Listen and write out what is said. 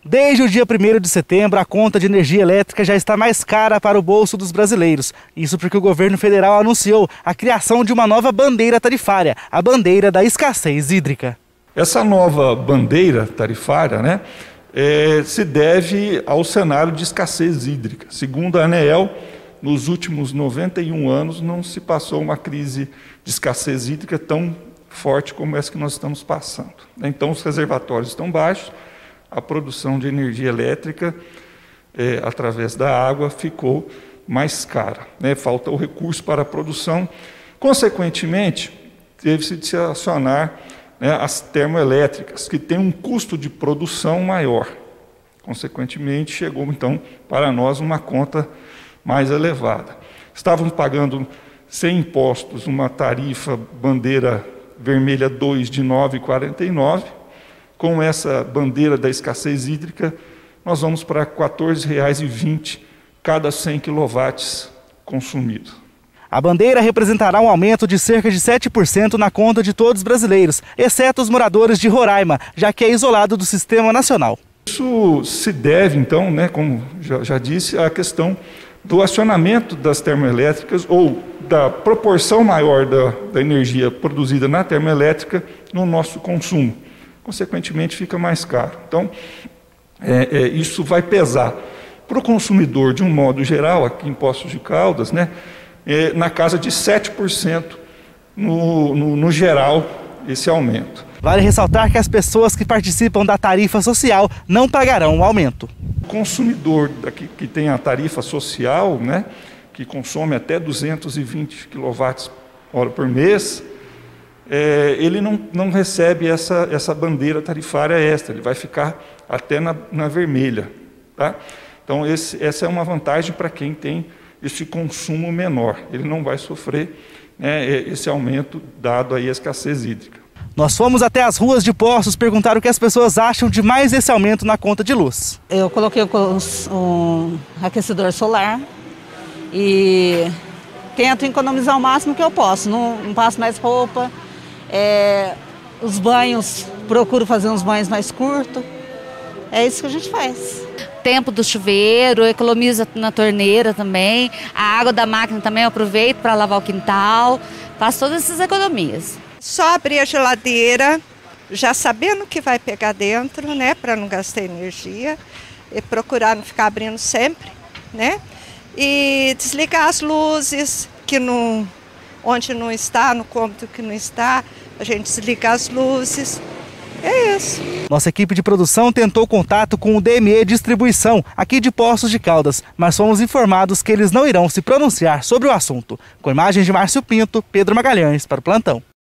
Desde o dia 1º de setembro, a conta de energia elétrica já está mais cara para o bolso dos brasileiros. Isso porque o governo federal anunciou a criação de uma nova bandeira tarifária, a bandeira da escassez hídrica. Essa nova bandeira tarifária, se deve ao cenário de escassez hídrica. Segundo a ANEEL, nos últimos 91 anos não se passou uma crise de escassez hídrica tão forte como essa que nós estamos passando. Então, os reservatórios estão baixos, a produção de energia elétrica, através da água, ficou mais cara. Falta o recurso para a produção. Consequentemente, teve-se de se acionar as termoelétricas, que têm um custo de produção maior. Consequentemente, chegou, então, para nós uma conta mais elevada. Estávamos pagando, sem impostos, uma tarifa bandeira vermelha 2 de R$ 9,49. Com essa bandeira da escassez hídrica, nós vamos para R$ 14,20 cada 100 kW consumido. A bandeira representará um aumento de cerca de 7% na conta de todos os brasileiros, exceto os moradores de Roraima, já que é isolado do sistema nacional. Isso se deve, então, como já disse, à questão do acionamento das termoelétricas ou da proporção maior da energia produzida na termoelétrica no nosso consumo. Consequentemente, fica mais caro. Então, isso vai pesar para o consumidor, de um modo geral, aqui em Poços de Caldas, na casa de 7% no geral, esse aumento. Vale ressaltar que as pessoas que participam da tarifa social não pagarão o aumento. O consumidor que tem a tarifa social, que consome até 220 kWh por mês, ele não recebe essa bandeira tarifária extra, ele vai ficar até na vermelha. Tá? Então, essa é uma vantagem para quem tem esse consumo menor. Ele não vai sofrer esse aumento dado aí a escassez hídrica. Nós fomos até as ruas de Poços perguntar o que as pessoas acham de mais esse aumento na conta de luz. Eu coloquei um aquecedor solar e tento economizar o máximo que eu posso. Não passo mais roupa, os banhos, procuro fazer uns banhos mais curtos. É isso que a gente faz. Tempo do chuveiro, economiza na torneira também. A água da máquina também eu aproveito para lavar o quintal. Faço todas essas economias. Só abrir a geladeira, já sabendo o que vai pegar dentro, para não gastar energia. E procurar não ficar abrindo sempre, E desligar as luzes, onde não está, no cômodo que não está, a gente desliga as luzes. É isso. Nossa equipe de produção tentou contato com o DME Distribuição, aqui de Poços de Caldas, mas fomos informados que eles não irão se pronunciar sobre o assunto. Com imagens de Márcio Pinto, Pedro Magalhães para o Plantão.